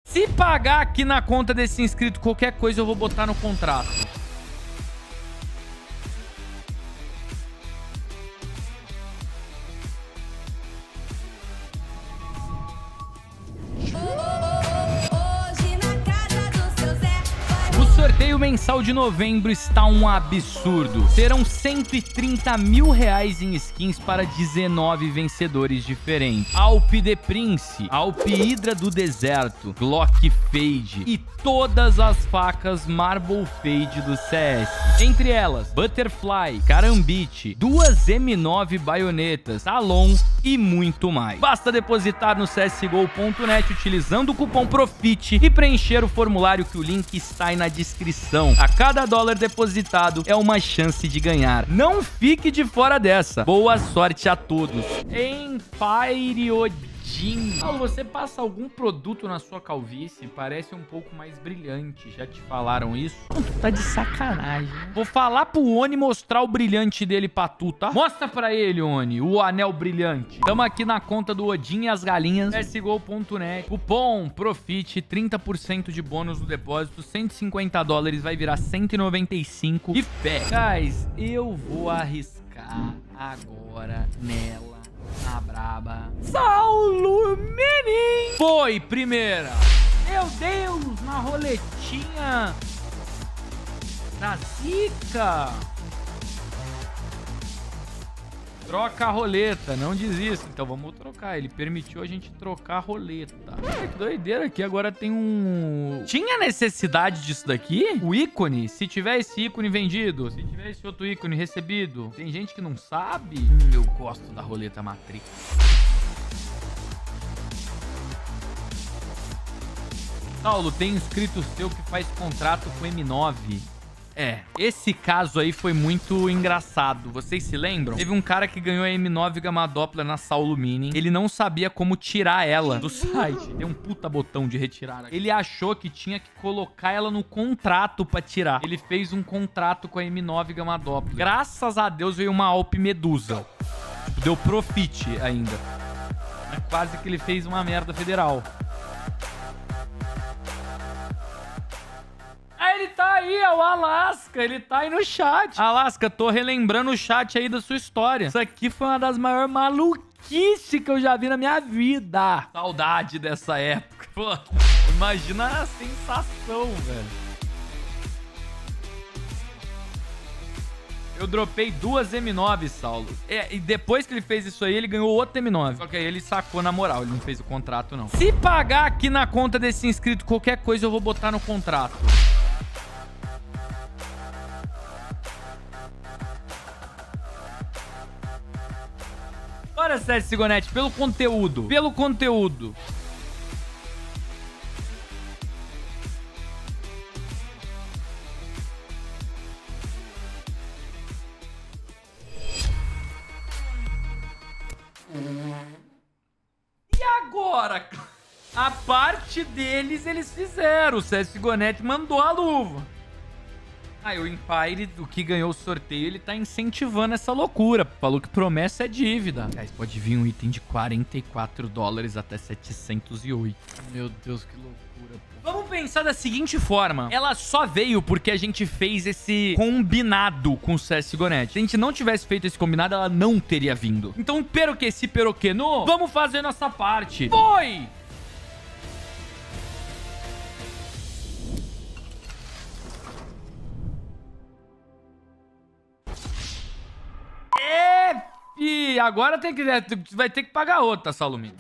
Se pagar aqui na conta desse inscrito qualquer coisa, eu vou botar no contrato. O sorteio mensal de novembro está um absurdo. Serão 130 mil reais em skins para 19 vencedores diferentes. Alp The Prince, Alp Hydra do Deserto, Glock Fade e todas as facas Marble Fade do CS. Entre elas, Butterfly, Karambit, 2 M9 baionetas, Talon e muito mais. Basta depositar no csgo.net utilizando o cupom PROFIT e preencher o formulário que o link está aí na descrição. A cada dólar depositado é uma chance de ganhar. Não fique de fora dessa. Boa sorte a todos. Empire Odin. Paulo, você passa algum produto na sua calvície? Parece um pouco mais brilhante. Já te falaram isso? Tu tá de sacanagem. Vou falar pro Oni mostrar o brilhante dele pra tu, tá? Mostra pra ele, Oni, o anel brilhante. Tamo aqui na conta do Odin e as galinhas. csgo.net. Cupom PROFIT, 30% de bônus no depósito. 150 dólares vai virar 195. E fé. Guys, eu vou arriscar agora nela. A braba. Saulo Menin. Foi primeira. Meu Deus, na roletinha da zica. Troca a roleta, não desista. Então vamos trocar. Ele permitiu a gente trocar a roleta. Ai, que doideira aqui. Agora tem um... Tinha necessidade disso daqui? O ícone? Se tiver esse ícone vendido, se tiver esse outro ícone recebido. Tem gente que não sabe. Eu gosto da roleta Matrix. Saulo, tem inscrito seu que faz contrato com M9. É, esse caso aí foi muito engraçado. Vocês se lembram? Teve um cara que ganhou a M9 Gamma Doppler na Saulo Mini. Ele não sabia como tirar ela do site. Tem um puta botão de retirar aqui. Ele achou que tinha que colocar ela no contrato pra tirar. Ele fez um contrato com a M9 Gamma Doppler. Graças a Deus veio uma Alp Medusa. Deu profit ainda. Mas quase que ele fez uma merda federal. Ele tá aí, é o Alaska, ele tá aí no chat. Alaska, tô relembrando o chat aí da sua história. Isso aqui foi uma das maiores maluquices que eu já vi na minha vida. Saudade dessa época. Pô, imagina a sensação, velho. Eu dropei 2 M9, Saulo. E depois que ele fez isso aí, ele ganhou outro M9. Só que aí ele sacou na moral, ele não fez o contrato, não. Se pagar aqui na conta desse inscrito qualquer coisa, eu vou botar no contrato. Bora, csgo.net, pelo conteúdo. Pelo conteúdo. E agora? A parte deles, eles fizeram. O csgo.net mandou a luva. Aí o Empire, o que ganhou o sorteio, ele tá incentivando essa loucura. Falou que promessa é dívida. Guys, pode vir um item de 44 dólares até 708. Meu Deus, que loucura, pô. Vamos pensar da seguinte forma. Ela só veio porque a gente fez esse combinado com o csgo.net. Se a gente não tivesse feito esse combinado, ela não teria vindo. Então, pero que se, pero que no, vamos fazer nossa parte. Foi! E agora vai ter que pagar outra, Salomino.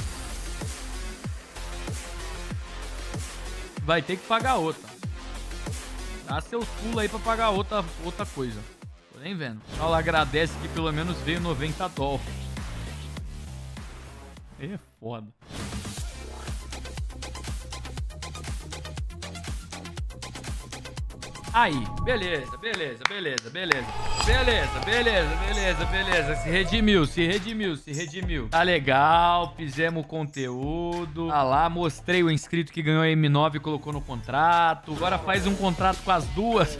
Vai ter que pagar outra. Dá seus pulos aí pra pagar outra coisa. Tô nem vendo. Ela agradece que pelo menos veio 90 dólares. É foda. Aí, beleza. Se redimiu. Tá legal, fizemos o conteúdo. Tá lá, mostrei o inscrito que ganhou a M9 e colocou no contrato. Agora faz um contrato com as duas.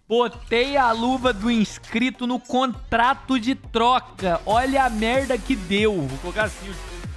Botei a luva do inscrito no contrato de troca. Olha a merda que deu. Vou colocar assim.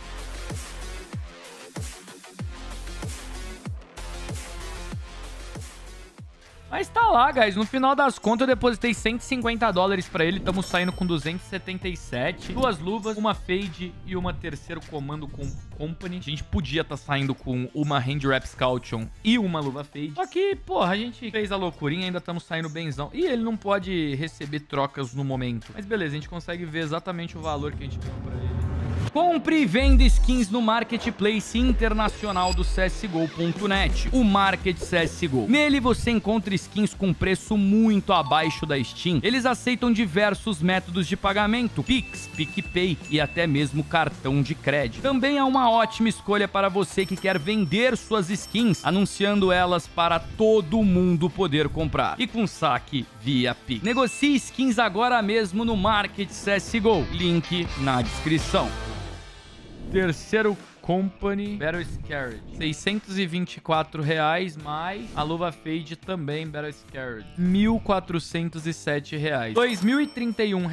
Mas tá lá, guys. No final das contas, eu depositei $150 pra ele. Estamos saindo com 277. 2 luvas, uma fade e uma terceiro comando com company. A gente podia estar saindo com uma hand wrap Scaltion e uma luva fade. Só que, porra, a gente fez a loucurinha, ainda estamos saindo benzão. E ele não pode receber trocas no momento. Mas beleza, a gente consegue ver exatamente o valor que a gente deu pra ele. Compre e venda skins no Marketplace Internacional do CSGO.net, o Market CSGO. Nele você encontra skins com preço muito abaixo da Steam. Eles aceitam diversos métodos de pagamento, Pix, PicPay e até mesmo cartão de crédito. Também é uma ótima escolha para você que quer vender suas skins, anunciando elas para todo mundo poder comprar. E com saque via Pix. Negocie skins agora mesmo no Market CSGO. Link na descrição. Terceiro company, Battle Scared, R$624, mais a luva fade também, Battle Scared, R$1.407, R$2.031,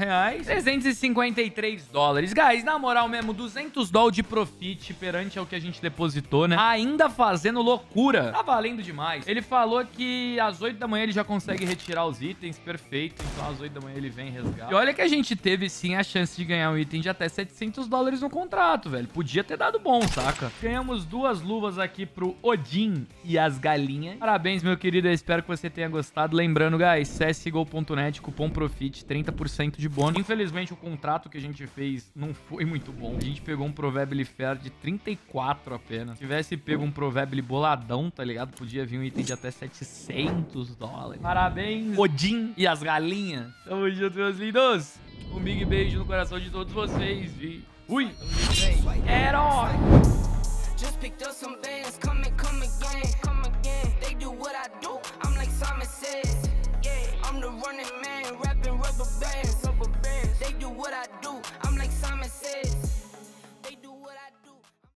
$353. Guys, na moral mesmo, $200 de profit perante ao que a gente depositou, né? Ainda fazendo loucura. Tá valendo demais. Ele falou que às 8 da manhã ele já consegue retirar os itens, perfeito. Então às 8 da manhã ele vem resgatar. E olha que a gente teve sim a chance de ganhar um item de até $700 no contrato, velho. Podia ter dado bom, saca? Ganhamos 2 luvas aqui pro Odin e as galinhas. Parabéns, meu querido. Eu espero que você tenha gostado. Lembrando, guys, CSGO.net, cupom PROFIT, 30% de bônus. Infelizmente, o contrato que a gente fez não foi muito bom. A gente pegou um Provably Fair de 34 apenas. Se tivesse pego um Provably boladão, tá ligado? Podia vir um item de até $700. Parabéns, Odin e as galinhas. Tamo junto, meus lindos. Um big beijo no coração de todos vocês. E fui! Herói!